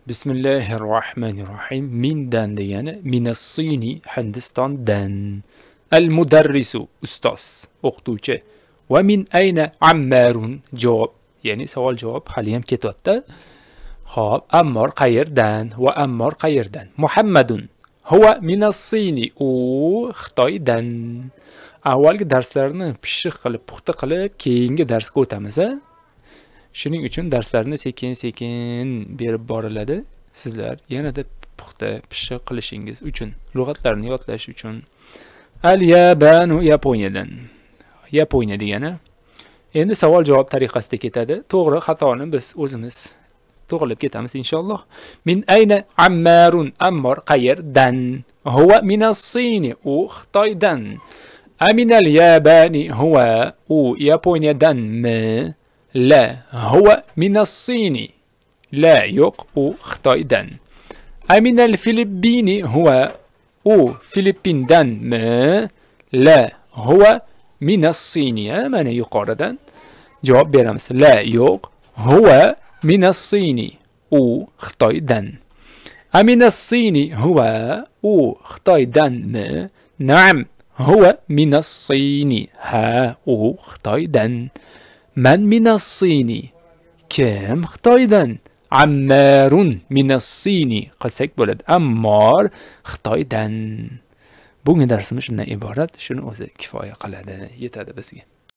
Bismillahirrohmanirrohim. Mindan degani Minassini, Hindistondan. Al-mudarrisu, ustoz, o'qituvchi. Va min ayna Ammarun, javob, ya'ni savol javob hali ham ketyapti. Xo'p, Ammor qayerdan? Va Ammor qayerdan? Muhammadun huwa minassini, u Xitoydan. Avvalgi darslarni pishiq qilib, puxta qilib, keyingi darsga o'tamiz. Shuning uchun darslarni sekin-sekin berib boriladi. Sizlar yanada puxta pishiq qilishingiz uchun, lug'atlarni yodlash uchun. Al-Yabanu, Yaponiyadan. Yaponiya degani. Endi savol javob tariqasida ketadi. To'g'ri, xatoni biz o'zimiz to'g'rilab ketamiz inshaalloh. Min ayna Ammarun, Ammor qayerdan? Huwa minassini, u Xitoydan. Aminal Yabani, huwa, u Yaponiyadanmi? La, huwa minassini. La, yo'q, u Xitoydan. Aminal Filippini, huwa, u Filippindanmi? La, huwa minassini. Mana yuqoridan javob beramiz. La, yo'q, huwa minassini, u Xitoydan. Aminassini huwa, u Xitoydanmi? Na'am, huwa minassini. Ha, u Xitoydan. Man minassini? Kim Xitoydan? Ammarun minassini qilsak bo'ladi. Ammor Xitoydan. Bugungi darsimiz shundan iborat. Shuni o'zi kifoya qiladi, yetadi bizga.